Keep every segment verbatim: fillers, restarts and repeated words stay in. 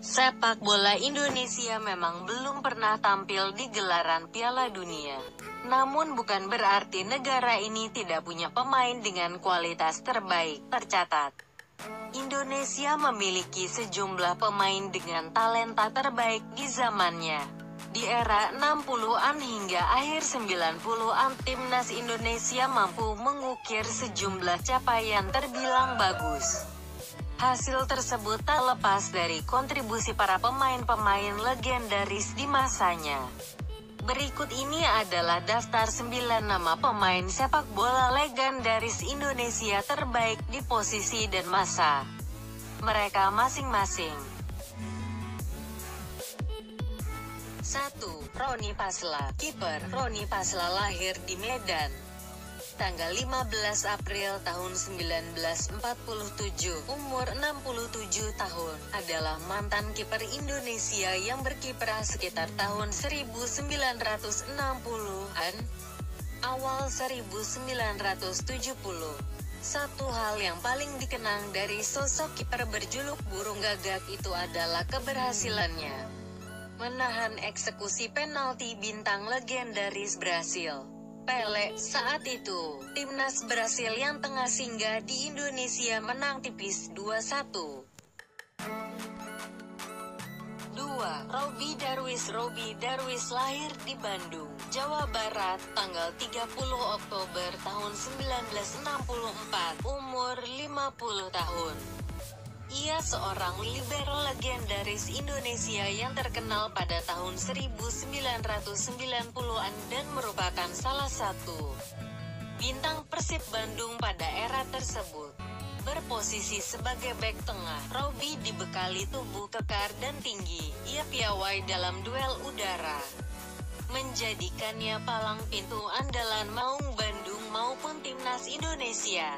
Sepak bola Indonesia memang belum pernah tampil di gelaran Piala Dunia. Namun bukan berarti negara ini tidak punya pemain dengan kualitas terbaik tercatat. Indonesia memiliki sejumlah pemain dengan talenta terbaik di zamannya. Di era enam puluhan hingga akhir sembilan puluhan, timnas Indonesia mampu mengukir sejumlah capaian terbilang bagus. Hasil tersebut tak lepas dari kontribusi para pemain-pemain legendaris di masanya. Berikut ini adalah daftar sembilan nama pemain sepak bola legendaris Indonesia terbaik di posisi dan masa mereka masing-masing. satu. Roni Pasla, kiper. Roni Pasla lahir di Medan tanggal lima belas April tahun seribu sembilan ratus empat puluh tujuh, umur enam puluh tujuh tahun, adalah mantan kiper Indonesia yang berkiprah sekitar tahun seribu sembilan ratus enam puluhan, awal seribu sembilan ratus tujuh puluh. Satu hal yang paling dikenang dari sosok kiper berjuluk burung gagak itu adalah keberhasilannya menahan eksekusi penalti bintang legendaris Brasil, Pele. Saat itu, timnas Brasil yang tengah singgah di Indonesia menang tipis dua satu. dua. Robby Darwis. Robby Darwis lahir di Bandung, Jawa Barat, tanggal tiga puluh Oktober tahun seribu sembilan ratus enam puluh empat, umur lima puluh tahun. Ia seorang libero legendaris Indonesia yang terkenal pada tahun seribu sembilan ratus sembilan puluhan dan merupakan salah satu bintang Persib Bandung pada era tersebut. Berposisi sebagai bek tengah, Robby dibekali tubuh kekar dan tinggi. Ia piawai dalam duel udara, menjadikannya palang pintu andalan Maung Bandung maupun timnas Indonesia.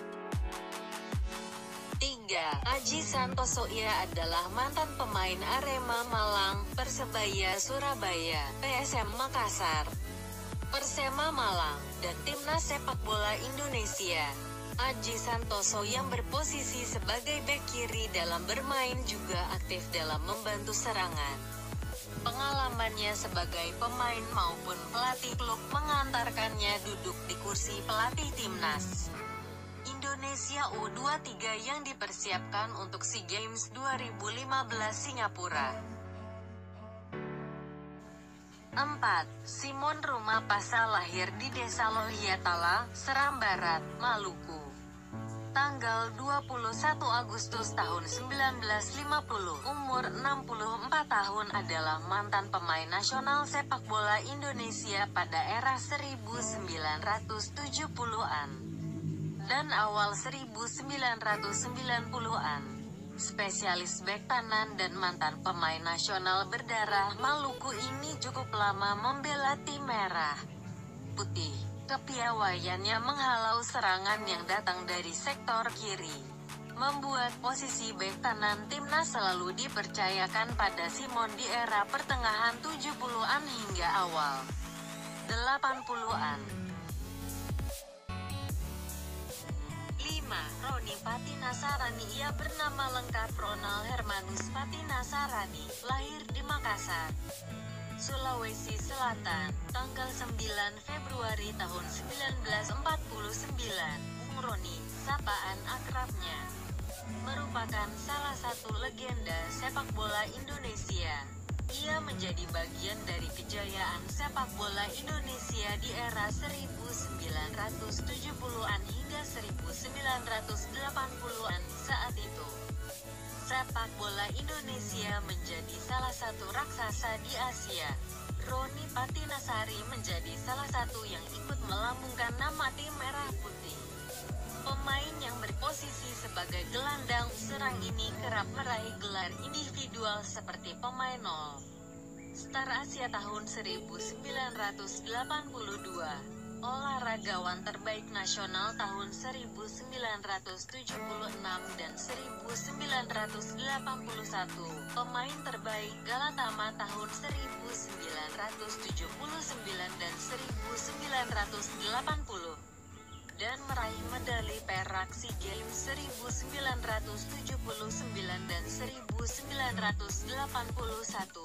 tiga. Aji Santoso. Ia adalah mantan pemain Arema Malang, Persebaya Surabaya, P S M Makassar, Persema Malang, dan timnas sepak bola Indonesia. Aji Santoso yang berposisi sebagai bek kiri dalam bermain juga aktif dalam membantu serangan. Pengalamannya sebagai pemain maupun pelatih klub mengantarkannya duduk di kursi pelatih timnas Indonesia U dua puluh tiga yang dipersiapkan untuk SEA Games dua ribu lima belas Singapura. empat. Simon Rumapasa lahir di Desa Lohiatala, Seram Barat, Maluku, tanggal dua puluh satu Agustus tahun seribu sembilan ratus lima puluh, umur enam puluh empat tahun, adalah mantan pemain nasional sepak bola Indonesia pada era seribu sembilan ratus tujuh puluhan dan awal seribu sembilan ratus sembilan puluhan. Spesialis bek kanan dan mantan pemain nasional berdarah Maluku ini cukup lama membela tim merah putih. Kepiawaiannya menghalau serangan yang datang dari sektor kiri, membuat posisi bek kanan timnas selalu dipercayakan pada Simon di era pertengahan tujuh puluhan hingga awal delapan puluhan. lima. Roni Patinasarani. Ia bernama lengkap Ronald Hermanus Patinasarani, lahir di Makassar, Sulawesi Selatan, tanggal sembilan Februari tahun seribu sembilan ratus empat puluh sembilan. Bung Roni, sapaan akrabnya, merupakan salah satu legenda sepak bola Indonesia. Ia menjadi bagian dari kejayaan sepak bola Indonesia di era seribu sembilan ratus tujuh puluhan hingga seribu sembilan ratus delapan puluhan. Saat itu, sepak bola Indonesia menjadi salah satu raksasa di Asia. Roni Patinasari menjadi salah satu yang ikut melambungkan nama tim merah putih. Pemain yang berposisi sebagai gelandang serang ini kerap meraih gelar individual seperti pemain nol Star Asia tahun seribu sembilan ratus delapan puluh dua, olahragawan terbaik nasional tahun seribu sembilan ratus tujuh puluh enam dan seribu sembilan ratus delapan puluh satu, pemain terbaik Galatama tahun seribu sembilan ratus tujuh puluh sembilan dan seribu sembilan ratus delapan puluh. Dan meraih medali perak SEA Games seribu sembilan ratus tujuh puluh sembilan dan seribu sembilan ratus delapan puluh satu.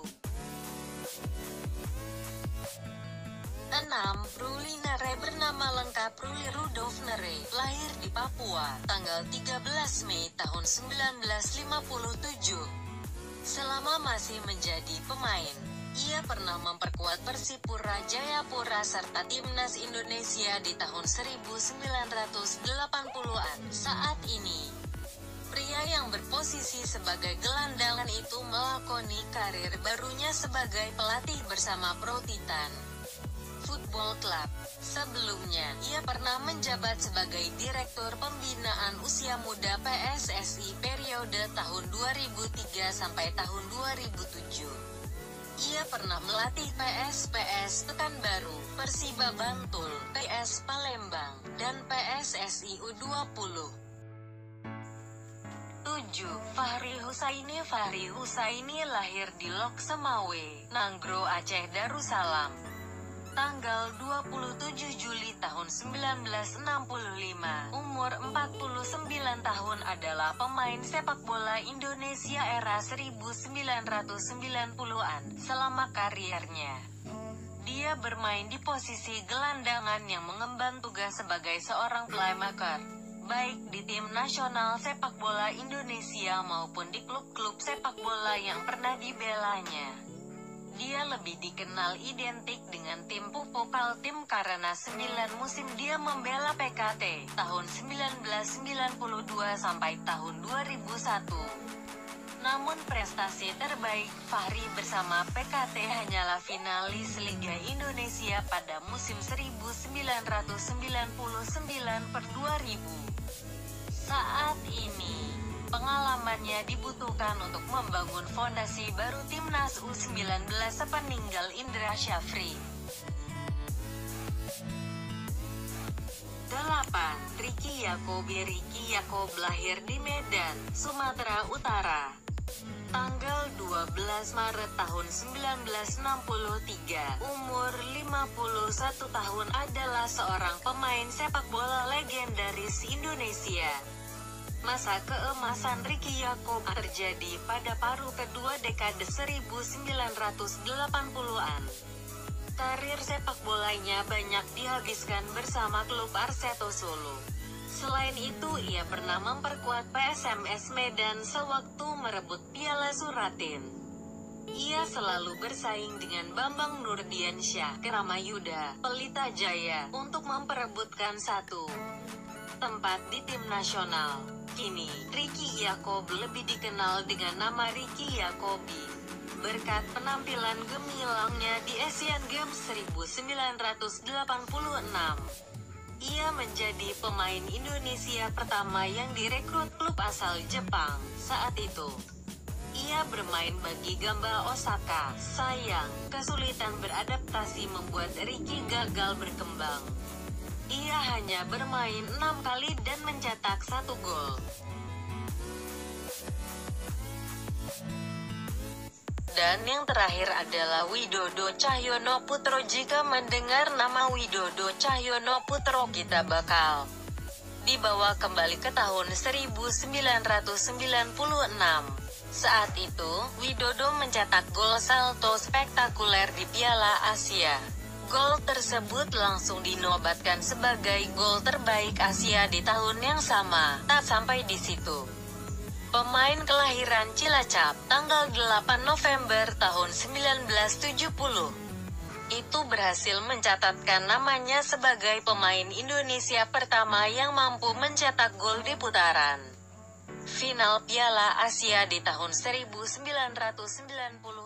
enam. Ruli Nere bernama lengkap Ruli Rudolf Nere, lahir di Papua, tanggal tiga belas Mei tahun sembilan belas lima puluh tujuh. Selama masih menjadi pemain, ia pernah memperkuat Persipura Jayapura serta Timnas Indonesia di tahun seribu sembilan ratus delapan puluhan. Saat ini, pria yang berposisi sebagai gelandang itu melakoni karir barunya sebagai pelatih bersama Pro Titan Football Club. Sebelumnya, ia pernah menjabat sebagai Direktur Pembinaan Usia Muda P S S I periode tahun dua ribu tiga sampai tahun dua ribu tujuh. Ia pernah melatih P S P S Pekanbaru, Persiba Bantul, P S Palembang, dan P S S I U dua puluh. tujuh. Fahri Husaini Fahri Husaini lahir di Lok Semawe, Nanggro, Aceh Darussalam, tanggal dua puluh tujuh Juli tahun sembilan belas enam puluh lima, umur empat puluh sembilan tahun, adalah pemain sepak bola Indonesia era seribu sembilan ratus sembilan puluhan. Selama kariernya, dia bermain di posisi gelandangan yang mengemban tugas sebagai seorang playmaker, baik di tim nasional sepak bola Indonesia maupun di klub-klub sepak bola yang pernah dibelanya. Dia lebih dikenal identik dengan tim Pupuk Kaltim karena sembilan musim dia membela P K T, tahun seribu sembilan ratus sembilan puluh dua sampai tahun dua ribu satu. Namun prestasi terbaik Fahri bersama P K T hanyalah finalis Liga Indonesia pada musim seribu sembilan ratus sembilan puluh sembilan per dua ribu. Saat ini, pengalamannya dibutuhkan untuk membangun fondasi baru Timnas U sembilan belas sepeninggal Indra Syafri. delapan. Ricky Yakob Ricky Yakob lahir di Medan, Sumatera Utara, tanggal dua belas Maret tahun seribu sembilan ratus enam puluh tiga, umur lima puluh satu tahun, adalah seorang pemain sepak bola legendaris Indonesia. Masa keemasan Ricky Yakob terjadi pada paruh kedua dekade seribu sembilan ratus delapan puluhan. Karir sepak bolanya banyak dihabiskan bersama klub Arseto Solo. Selain itu, ia pernah memperkuat P S M S Medan sewaktu merebut Piala Suratin. Ia selalu bersaing dengan Bambang Nurdiansyah, Kramayuda, Pelita Jaya, untuk memperebutkan satu tempat di tim nasional. Kini, Ricky Yakob lebih dikenal dengan nama Ricky Yakobi, berkat penampilan gemilangnya di Asian Games seribu sembilan ratus delapan puluh enam. Ia menjadi pemain Indonesia pertama yang direkrut klub asal Jepang. Saat itu, ia bermain bagi Gamba Osaka. Sayang, kesulitan beradaptasi membuat Ricky gagal berkembang. Ia hanya bermain enam kali dan mencetak satu gol. Dan yang terakhir adalah Widodo Cahyono Putro. Jika mendengar nama Widodo Cahyono Putro, kita bakal dibawa kembali ke tahun seribu sembilan ratus sembilan puluh enam. Saat itu, Widodo mencetak gol salto spektakuler di Piala Asia. Gol tersebut langsung dinobatkan sebagai gol terbaik Asia di tahun yang sama. Tak sampai di situ, pemain kelahiran Cilacap, tanggal delapan November tahun seribu sembilan ratus tujuh puluh, itu berhasil mencatatkan namanya sebagai pemain Indonesia pertama yang mampu mencetak gol di putaran final Piala Asia di tahun seribu sembilan ratus sembilan puluh.